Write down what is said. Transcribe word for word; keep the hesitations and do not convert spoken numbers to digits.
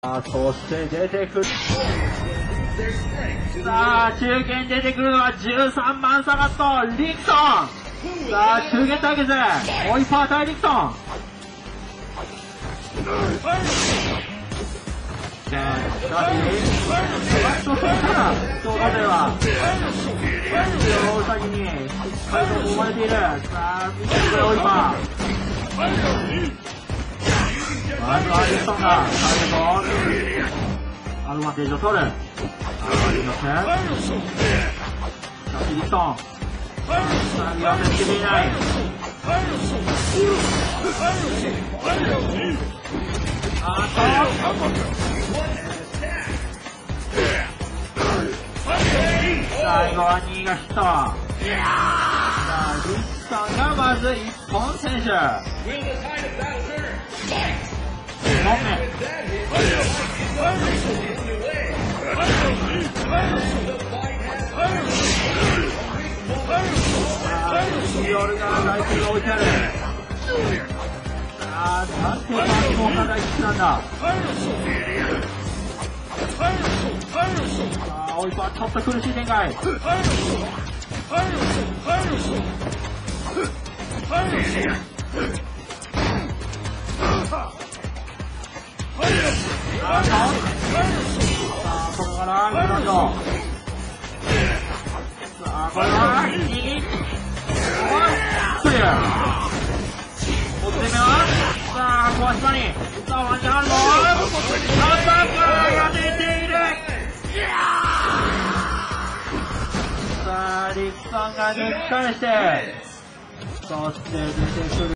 あー、そして出てくる。さあ、中堅出てくるのはじゅうさんばんサガット、リクソン。さあ、中堅対決、オイパー対リクソン。しかし、そしたら、京都では、大先に、しっかりと揉まれている。さあ、見てくれ、オイパー。まずはリクソンが、ターゲット、アドバンテージを取る。アドバンテージを取る。しかし、リクソン。さあ、見分けつけていない。あーっと。最後はにがヒット。さあ、リクソンがまずいっぽん選手。にほんめ。夜がライフが置いてある。さあ、なんてバック効果がいくつなんだ。さあ、オイパーちょっと苦しい展開。さあ、ここからグラウンド。さあ、これは右。クリア。おつめはさあ、壊し場に。さあ、ワンチャンあるぞ。アタッカーが出ている。さあ、リクソンが抜き返して、そして出てくる。